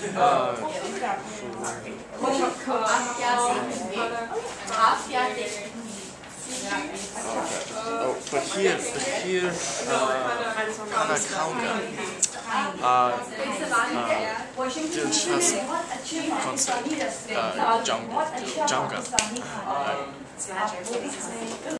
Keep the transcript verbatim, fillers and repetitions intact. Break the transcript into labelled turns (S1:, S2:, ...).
S1: Uh, oh, but here, but here, uh, Hanakaunga, uh, uh, just has concept, uh, jungle, jungle. Uh,